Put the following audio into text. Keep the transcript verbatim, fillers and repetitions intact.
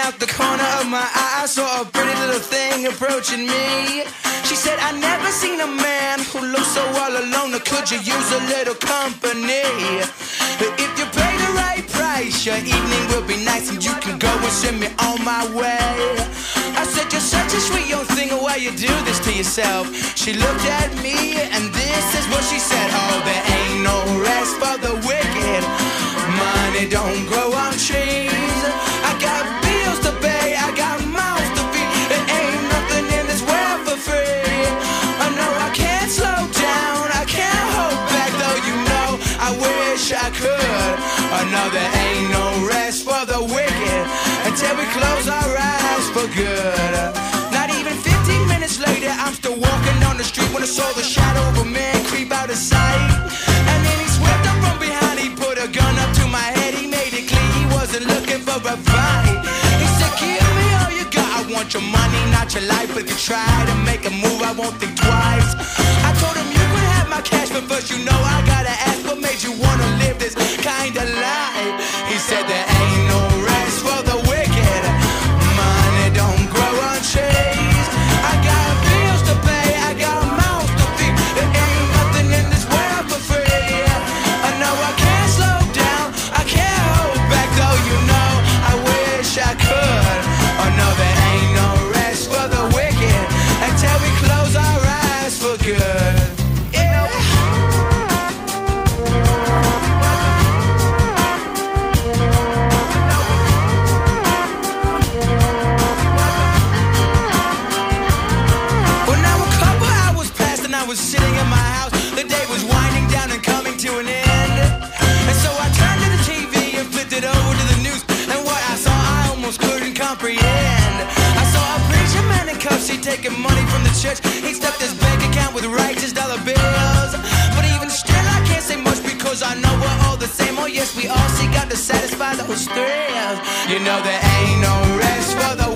out the corner of my eye, I saw a pretty little thing approaching me. She said, I never seen a man who looks so all alone, or could you use a little company? If you pay the right price, your evening will be nice, and you can go and send me on my way. I said, you're such a sweet young thing, why you do this to yourself? She looked at me, and this is what she said. Oh, there ain't no rest for the wicked. Money don't grow on trees. I got bills to pay, I got mouths to feed. There ain't nothing in this world for free. I know I can't slow down, I can't hold back, though you know I wish I could. I know there ain't no rest for the wicked until we close our eyes for good. Not even fifteen minutes later, I'm still walking down the street when I saw the shadow of a man creep out of sight. And then he swept up from behind, he put a gun up to my head, he made it clear he wasn't looking for a fight. He said, give me all you got, I want your money, not your life. But if you try to make a move, I won't think twice. I told him you could have my cash, but first you know I gotta ask, what made you wanna live this kind of life? He said there ain't no rest for the wicked. Money don't grow on trees. I got bills to pay, I got mouths to feed. There ain't nothing in this world for free. I know I can't slow down, I can't hold back, though you know I wish I could. Oh no, there ain't no rest for the wicked until we close our eyes for good. I was sitting in my house, the day was winding down and coming to an end. And so I turned to the T V and flipped it over to the news, and what I saw I almost couldn't comprehend. I saw a preacher man in cuffs, he'd taken money from the church, he'd stuffed his bank account with righteous dollar bills. But even still I can't say much, because I know we're all the same. Oh yes, we all seek out to satisfy those thrills. You know there ain't no rest for the